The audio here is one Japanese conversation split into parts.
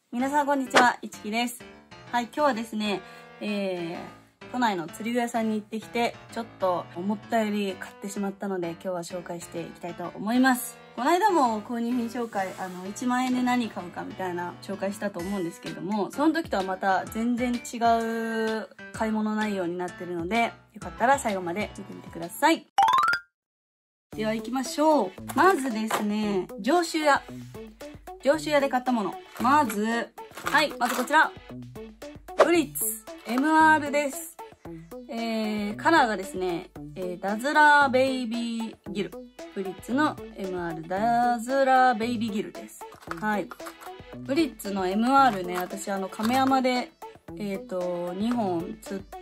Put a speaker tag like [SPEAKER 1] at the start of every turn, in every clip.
[SPEAKER 1] 皆さんこんにちは、いちきです。はい、今日はですね、都内の釣り具屋さんに行ってきて、ちょっと思ったより買ってしまったので、今日は紹介していきたいと思います。この間も購入品紹介、1万円で何買うかみたいな紹介したと思うんですけれども、その時とはまた全然違う買い物内容になってるので、よかったら最後まで見てみてください。では行きましょう。まずですね、上州屋で買ったもの。まずこちら。ブリッツ MR です。カラーがですね、ダズラーベイビーギル。ブリッツの MR ダズラーベイビーギルです。はい。ブリッツの MR ね、私亀山で、2本釣って、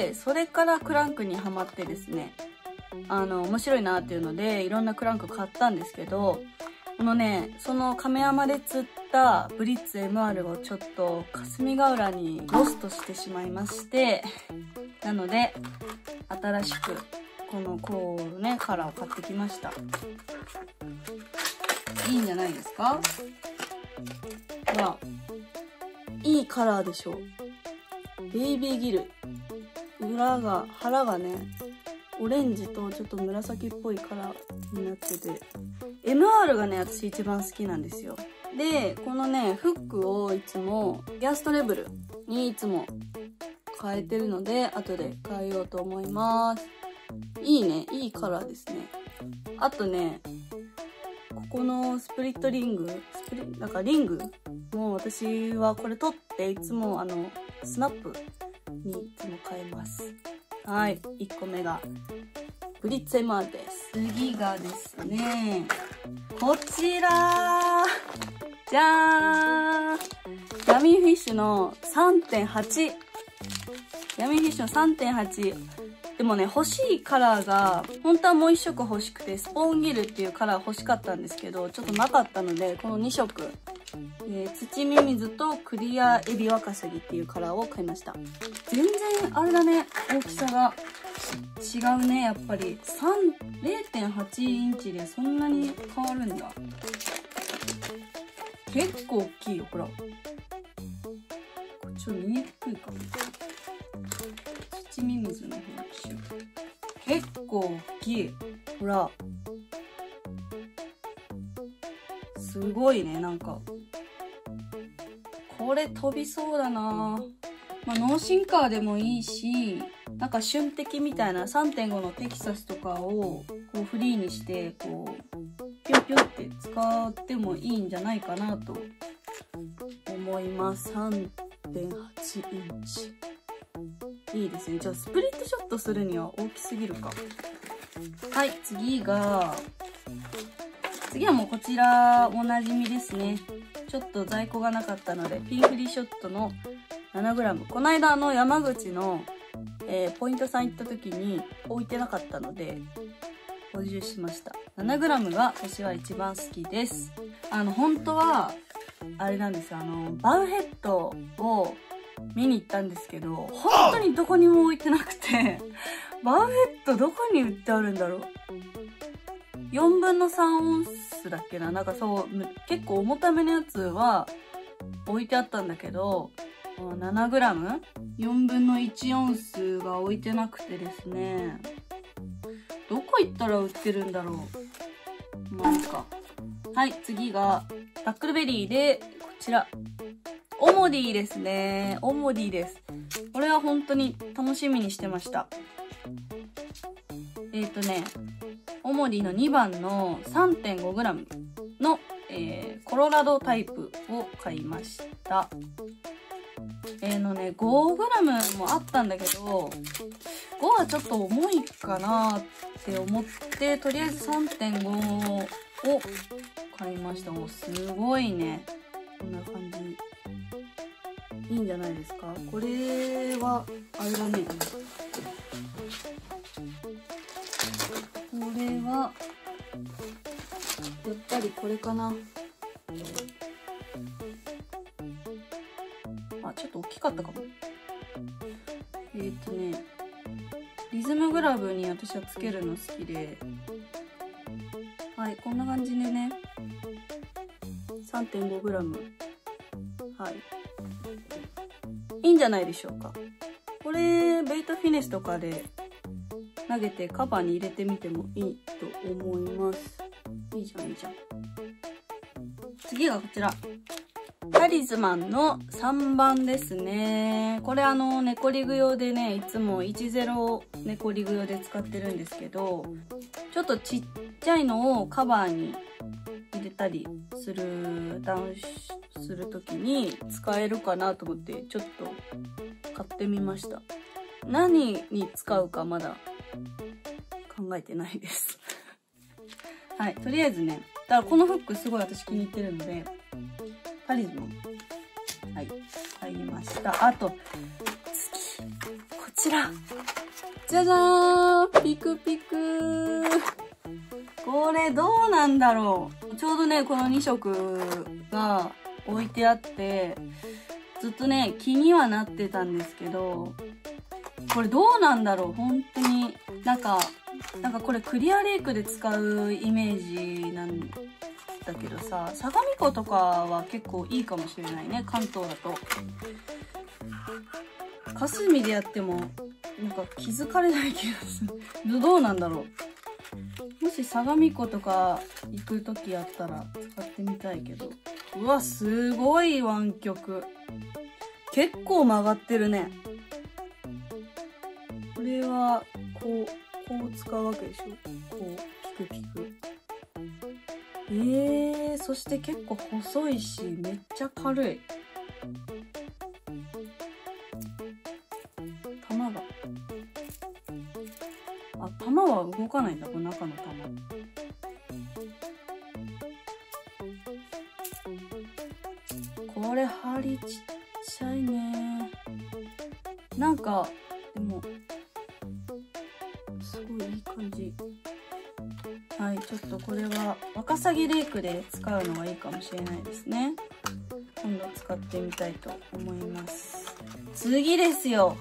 [SPEAKER 1] それからクランクにはまってですね、面白いなっていうので、いろんなクランク買ったんですけど、その亀山で釣ったブリッツ MR をちょっと霞ヶ浦にロストしてしまいまして、なので、新しく、こうね、カラーを買ってきました。いいんじゃないですか？ほら、いいカラーでしょ。ベイビーギル。腹がね、オレンジとちょっと紫っぽいカラーになってて、MR がね、私一番好きなんですよ。で、このね、フックをいつも、ギアストレブルにいつも変えてるので、後で変えようと思います。いいね、いいカラーですね。あとね、ここのスプリットリング、リングも私はこれ取っていつもスナップにいつも変えます。はい、1個目がブリッツ MR です。次がですね、こちらじゃーん、ヤミーフィッシュの 3.8。ヤミーフィッシュの 3.8。でもね、欲しいカラーが、本当はもう1色欲しくて、スポーンギルっていうカラー欲しかったんですけど、ちょっとなかったので、この2色。土ミミズとクリアエビワカサギっていうカラーを買いました。全然、あれだね、大きさが違うね、やっぱり。0.8 インチでそんなに変わるんだ。結構大きいよ、ほら。こっちょっと見にくいかも。土ミミズの方にしよう。結構大きい。ほら。すごいね、なんか。これ飛びそうだな。ノーシンカーでもいいし、なんか瞬滴みたいな 3.5 のテキサスとかをこうフリーにしてこうピョンピョンって使ってもいいんじゃないかなと思います。 3.8 インチいいですね。じゃあスプリットショットするには大きすぎるか。はい、次はもうこちらおなじみですね。ちょっと在庫がなかったのでピンフリーショットの 7g。 この間山口のポイントさん行った時に置いてなかったので補充しました。 7g が私は一番好きです。本当はあれなんですよ、バウヘッドを見に行ったんですけど、本当にどこにも置いてなくてバウヘッドどこに売ってあるんだろう。4分の3オンスだっけな、なんかそう、結構重ためのやつは置いてあったんだけど、7g？ 4分の1オンスが置いてなくてですね、どこ行ったら売ってるんだろう。なんか。はい、次が、バックルベリーで、こちら。オモディですね。オモディです。これは本当に楽しみにしてました。オモディの2番の 3.5g の、コロラドタイプを買いました。5g もあったんだけど、5はちょっと重いかなって思って、とりあえず 3.5 を買いました。もうすごいね。こんな感じ。いいんじゃないですか。これは、あれだね。これは、やっぱりこれかな。ちょっと大きかったかも。リズムグラブに私はつけるの好きで、はい、こんな感じでね、3.5g。 はい。いいんじゃないでしょうか。これ、ベイトフィネスとかで投げてカバーに入れてみてもいいと思います。いいじゃん、いいじゃん。次がこちら。タリズマンの3番ですね。これ猫リグ用でね、いつも10猫リグ用で使ってるんですけど、ちょっとちっちゃいのをカバーに入れたりする、ダウンするときに使えるかなと思って、ちょっと買ってみました。何に使うかまだ考えてないです。はい、とりあえずね、だからこのフックすごい私気に入ってるので、タリズマン。はい。買いました。あと、次。こちら。じゃじゃーん！ピクピク。これどうなんだろう。ちょうどね、この2色が置いてあって、ずっとね、気にはなってたんですけど、これどうなんだろう。本当に。なんかこれクリアレイクで使うイメージなんだけどさ、相模湖とかは結構いいかもしれないね、関東だと。霞でやってもなんか気づかれない気がする。どうなんだろう。もし相模湖とか行く時やったら使ってみたいけど。うわ、すごい湾曲。結構曲がってるね。これはこう使うわけでしょ。こうピクピク。そして結構細いし、めっちゃ軽い。玉が。あ、玉は動かないんだ、この中の玉。これ針ちっちゃいね。なんか、でも、すごいいい感じ。はい、ちょっとこれはワカサギレイクで使うのがいいかもしれないですね。今度使ってみたいと思います。次ですよ。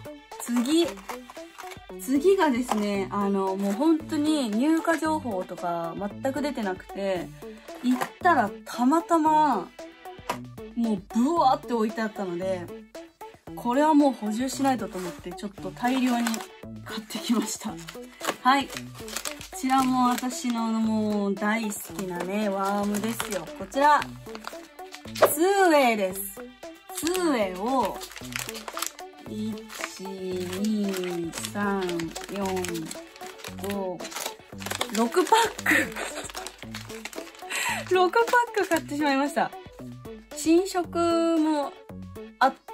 [SPEAKER 1] 次がですね、もう本当に入荷情報とか全く出てなくて、行ったらたまたまもうブワーって置いてあったので、これはもう補充しないとと思ってちょっと大量に買ってきました。はい。こちらも私のもう大好きなね、ワームですよ。こちら、ツーウェイです。ツーウェイを、1、2、3、4、5、6パック6パック買ってしまいました。新色もあって、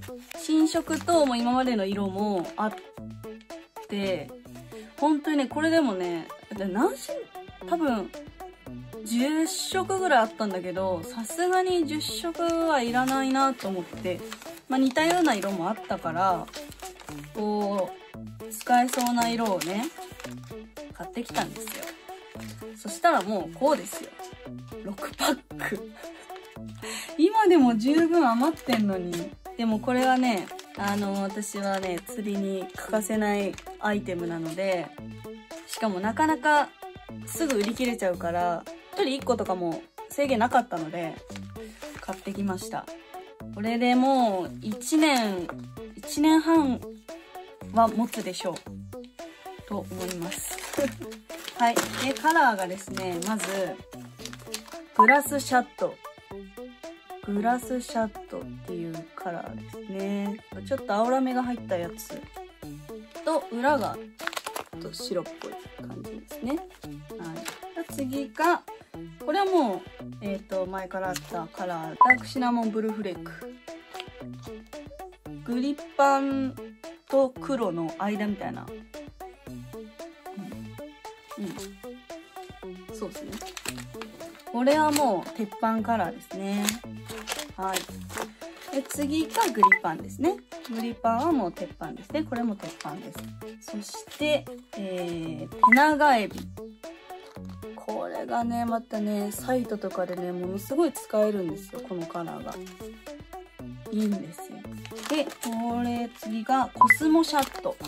[SPEAKER 1] 新色とも今までの色もあって、本当にね、これでもね、多分、10色ぐらいあったんだけど、さすがに10色はいらないなと思って、まあ似たような色もあったから、こう、使えそうな色をね、買ってきたんですよ。そしたらもうこうですよ。6パック。今でも十分余ってんのに。でもこれはね、私はね、釣りに欠かせないアイテムなので、しかもなかなかすぐ売り切れちゃうから、1人1個とかも制限なかったので、買ってきました。これでもう1年半は持つでしょう。と思います。はい。で、カラーがですね、まず、グラスシャットっていうカラーですね。ちょっと青ラメが入ったやつと、裏がちょっと白っぽい感じですね。はい。次が、これはもう、前からあったカラー、ダークシナモンブルーフレーク。グリッパンと黒の間みたいな。そうですね。これはもう鉄板カラーですね。はい。で、次がグリパンですね。グリパンはもう鉄板ですね。これも鉄板です。そして、テナガエビ。これがね、またね、サイトとかでね、ものすごい使えるんですよ。このカラーが。いいんですよ。で、これ次がコスモシャット。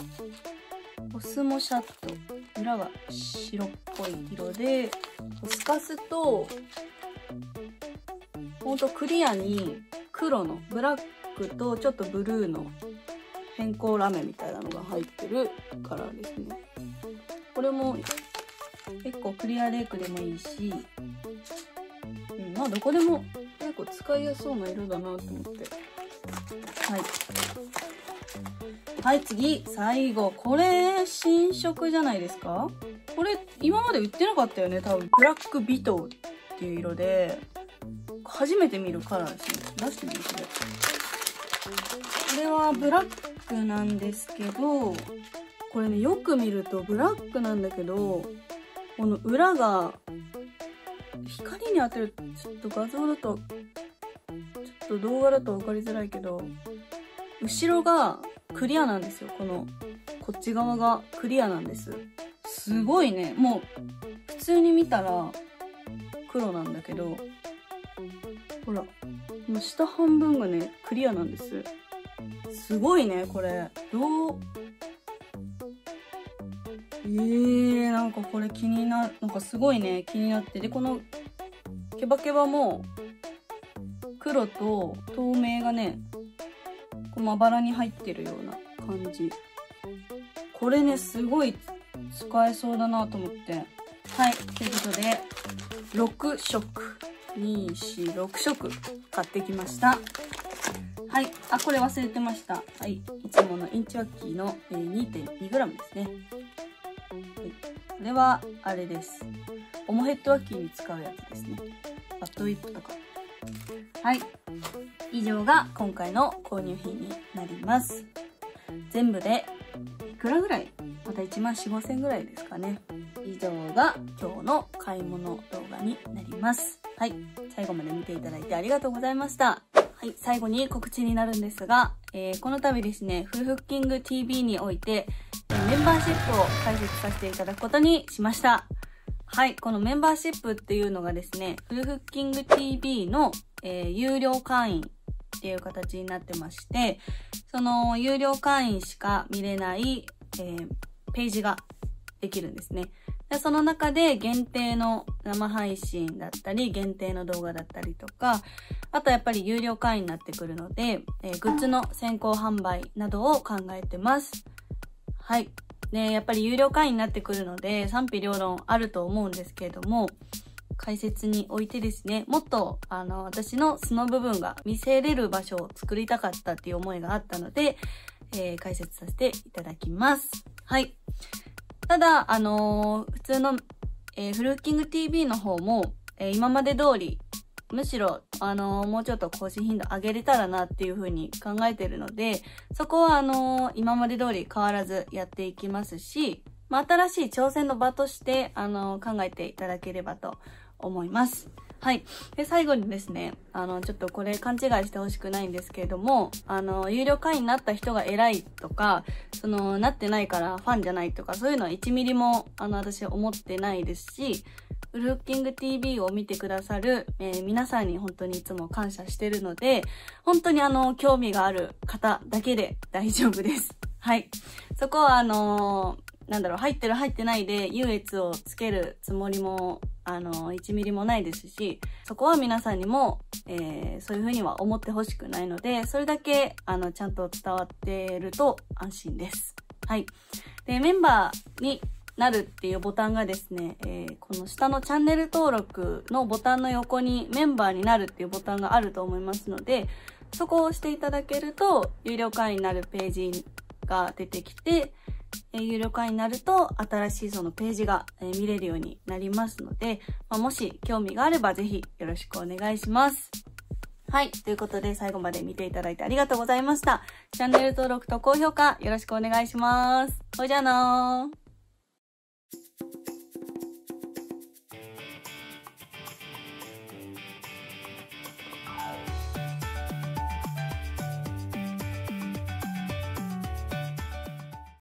[SPEAKER 1] 裏が白っぽい色で、透かすと、ほんとクリアに黒黒のブラックとちょっとブルーの偏光ラメみたいなのが入ってるカラーですね。これも結構クリアレイクでもいいし、まあどこでも結構使いやすそうな色だなと思って。はい。はい、次、最後。これ、新色じゃないですか？これ、今まで売ってなかったよね、多分。ブラックビトーっていう色で、初めて見るカラーですね。出してみる、これ。これはブラックなんですけど、これね、よく見るとブラックなんだけど、この裏が、光に当てる、ちょっと画像だと、ちょっと動画だと分かりづらいけど、後ろがクリアなんですよ。こっち側がクリアなんです。すごいね。もう、普通に見たら黒なんだけど、ほら、この下半分がね、クリアなんです。すごいね、これ。なんかこれなんかすごいね、気になって。で、このケバケバも黒と透明がね、まばらに入ってるような感じ。これね、すごい使えそうだなと思って。はい、ということで、6色。2、4、6色買ってきました。はい。あ、これ忘れてました。はい。いつものインチワッキーの 2.2g ですね。はい。これは、あれです。オモヘッドワッキーに使うやつですね。バットウィップとか。はい。以上が今回の購入品になります。全部で、いくらぐらい？また1万4、5千ぐらいですかね。以上が今日の買い物動画になります。はい。最後まで見ていただいてありがとうございました。はい。最後に告知になるんですが、この度ですね、フルフッキング TV において、メンバーシップを開設させていただくことにしました。はい。このメンバーシップっていうのがですね、フルフッキング TV の、有料会員っていう形になってまして、その有料会員しか見れない、ページができるんですね。でその中で限定の生配信だったり、限定の動画だったりとか、あとやっぱり有料会員になってくるので、グッズの先行販売などを考えてます。はい。ね、やっぱり有料会員になってくるので、賛否両論あると思うんですけれども、解説においてですね、もっと、私の素の部分が見せれる場所を作りたかったっていう思いがあったので、解説させていただきます。はい。ただ、普通の、フルフッキング TV の方も、今まで通り、むしろ、もうちょっと更新頻度上げれたらなっていう風に考えてるので、そこは、今まで通り変わらずやっていきますし、まあ、新しい挑戦の場として、考えていただければと思います。はい。で、最後にですね、ちょっとこれ勘違いしてほしくないんですけれども、有料会員になった人が偉いとか、なってないからファンじゃないとか、そういうのは1ミリも、私は思ってないですし、フルフッキング TV を見てくださる、皆さんに本当にいつも感謝してるので、本当に興味がある方だけで大丈夫です。はい。そこは入ってる入ってないで優越をつけるつもりも、1ミリもないですし、そこは皆さんにも、そういうふうには思ってほしくないので、それだけ、ちゃんと伝わってると安心です。はい。で、メンバーになるっていうボタンがですね、この下のチャンネル登録のボタンの横にメンバーになるっていうボタンがあると思いますので、そこを押していただけると、有料会員になるページが出てきて、有料会員になると新しいそのページが見れるようになりますので、もし興味があればぜひよろしくお願いします。はい。ということで最後まで見ていただいてありがとうございました。チャンネル登録と高評価よろしくお願いします。ほいじゃあなー。